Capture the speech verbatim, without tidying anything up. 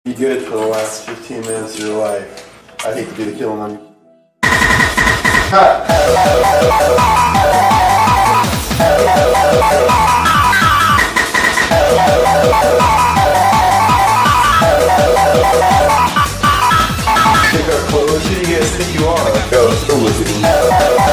Be good for the last fifteen minutes of your life. I hate to be the killing on you. Pick up clothes. Who do you guys think you are? Go, go with me.